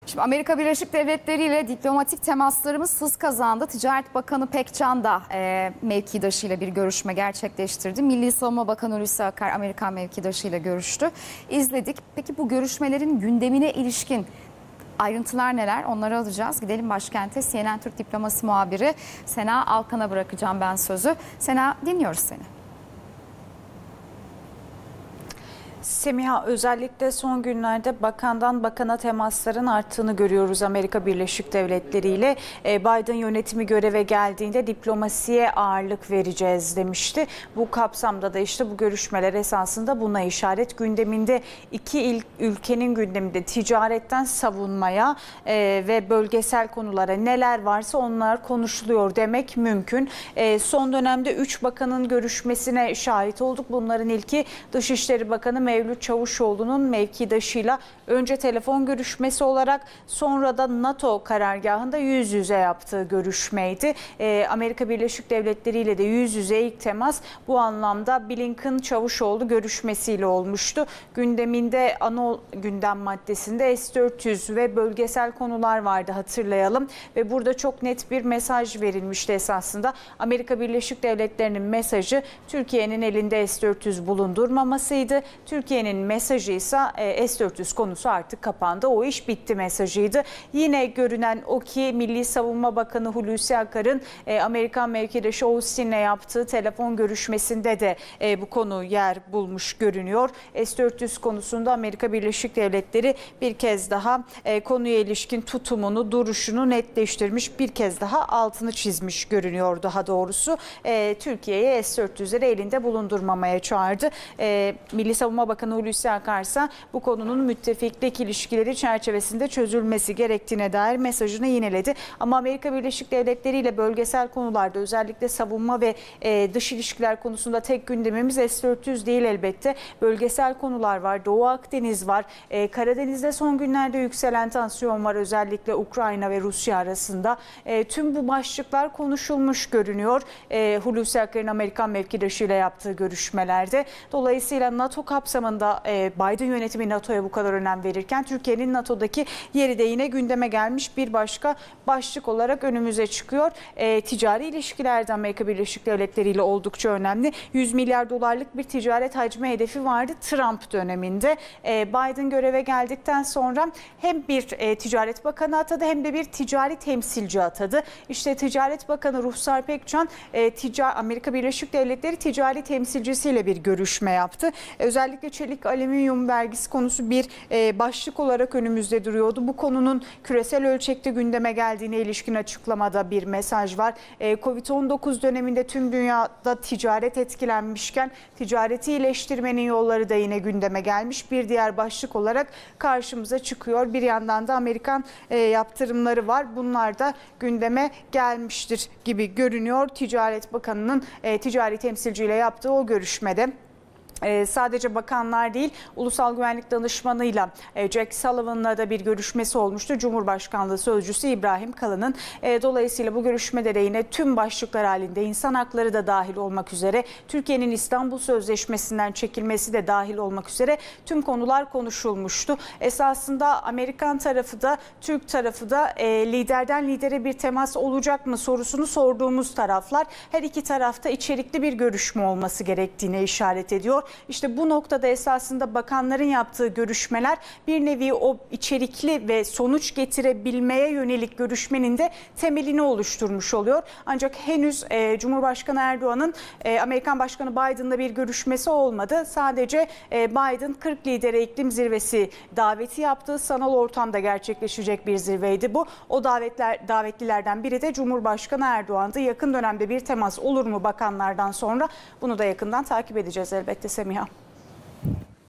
Şimdi Amerika Birleşik Devletleri ile diplomatik temaslarımız hız kazandı. Ticaret Bakanı Pekcan da mevkidaşıyla bir görüşme gerçekleştirdi. Milli Savunma Bakanı Hulusi Akar Amerikan mevkidaşıyla görüştü. İzledik. Peki bu görüşmelerin gündemine ilişkin ayrıntılar neler? Onları alacağız. Gidelim başkente. CNN Türk Diplomasi Muhabiri Sena Alkan'a bırakacağım ben sözü. Sena, dinliyoruz seni. Semiha, özellikle son günlerde bakandan bakana temasların arttığını görüyoruz Amerika Birleşik Devletleri ile. Biden yönetimi göreve geldiğinde diplomasiye ağırlık vereceğiz demişti. Bu kapsamda da işte bu görüşmeler esasında buna işaret. Gündeminde iki ülkenin gündeminde ticaretten savunmaya ve bölgesel konulara neler varsa onlar konuşuluyor demek mümkün. Son dönemde 3 bakanın görüşmesine şahit olduk. Bunların ilki Dışişleri Bakanı Mevlüt Çavuşoğlu'nun mevkidaşıyla önce telefon görüşmesi olarak sonra da NATO karargahında yüz yüze yaptığı görüşmeydi. Amerika Birleşik Devletleri ile de yüz yüze ilk temas bu anlamda Blinken-Çavuşoğlu görüşmesiyle olmuştu. Gündeminde ana gündem maddesinde S-400 ve bölgesel konular vardı, hatırlayalım. Ve burada çok net bir mesaj verilmişti esasında. Amerika Birleşik Devletleri'nin mesajı Türkiye'nin elinde S-400 bulundurmamasıydı. Türkiye'nin mesajı ise S-400 konusu artık kapandı. O iş bitti mesajıydı. Yine görünen o ki Milli Savunma Bakanı Hulusi Akar'ın Amerikan mevkidaşı Austin'le yaptığı telefon görüşmesinde de bu konu yer bulmuş görünüyor. S-400 konusunda Amerika Birleşik Devletleri bir kez daha konuya ilişkin tutumunu, duruşunu netleştirmiş, bir kez daha altını çizmiş görünüyor daha doğrusu. Türkiye'ye S-400'leri elinde bulundurmamaya çağırdı. Milli Savunma Bakanı Hulusi Akar ise bu konunun müttefiklik ilişkileri çerçevesinde çözülmesi gerektiğine dair mesajını yineledi. Ama Amerika Birleşik Devletleri ile bölgesel konularda özellikle savunma ve dış ilişkiler konusunda tek gündemimiz S-400 değil elbette. Bölgesel konular var. Doğu Akdeniz var. Karadeniz'de son günlerde yükselen tansiyon var. Özellikle Ukrayna ve Rusya arasında. Tüm bu başlıklar konuşulmuş görünüyor. Hulusi Akar'ın Amerikan mevkidaşıyla yaptığı görüşmelerde. Dolayısıyla NATO kapsamında Biden yönetimi NATO'ya bu kadar önem verirken Türkiye'nin NATO'daki yeri de yine gündeme gelmiş bir başka başlık olarak önümüze çıkıyor. Ticari ilişkilerde Amerika Birleşik Devletleri ile oldukça önemli. 100 milyar dolarlık bir ticaret hacmi hedefi vardı Trump döneminde. Biden göreve geldikten sonra hem bir ticaret bakanı atadı hem de bir ticari temsilci atadı. İşte Ticaret Bakanı Ruhsar Pekcan Amerika Birleşik Devletleri ticari temsilcisiyle bir görüşme yaptı. Özellikle çelik alüminyum vergisi konusu bir başlık olarak önümüzde duruyordu. Bu konunun küresel ölçekte gündeme geldiğine ilişkin açıklamada bir mesaj var. Covid-19 döneminde tüm dünyada ticaret etkilenmişken ticareti iyileştirmenin yolları da yine gündeme gelmiş. Bir diğer başlık olarak karşımıza çıkıyor. Bir yandan da Amerikan yaptırımları var. Bunlar da gündeme gelmiştir gibi görünüyor. Ticaret Bakanı'nın ticari temsilciyle yaptığı o görüşmede. Sadece bakanlar değil, Ulusal Güvenlik Danışmanı'yla Jack Sullivan'la da bir görüşmesi olmuştu. Cumhurbaşkanlığı Sözcüsü İbrahim Kalın'ın. Dolayısıyla bu görüşmede de yine tüm başlıklar halinde insan hakları da dahil olmak üzere, Türkiye'nin İstanbul Sözleşmesi'nden çekilmesi de dahil olmak üzere tüm konular konuşulmuştu. Esasında Amerikan tarafı da Türk tarafı da liderden lidere bir temas olacak mı sorusunu sorduğumuz taraflar. Her iki tarafta içerikli bir görüşme olması gerektiğine işaret ediyor. İşte bu noktada esasında bakanların yaptığı görüşmeler bir nevi o içerikli ve sonuç getirebilmeye yönelik görüşmenin de temelini oluşturmuş oluyor. Ancak henüz Cumhurbaşkanı Erdoğan'ın Amerikan Başkanı Biden'la bir görüşmesi olmadı. Sadece Biden 40 lidere iklim zirvesi daveti yaptığı sanal ortamda gerçekleşecek bir zirveydi bu. O davetlilerden biri de Cumhurbaşkanı Erdoğan'dı. Yakın dönemde bir temas olur mu bakanlardan sonra? Bunu da yakından takip edeceğiz elbette Semiha.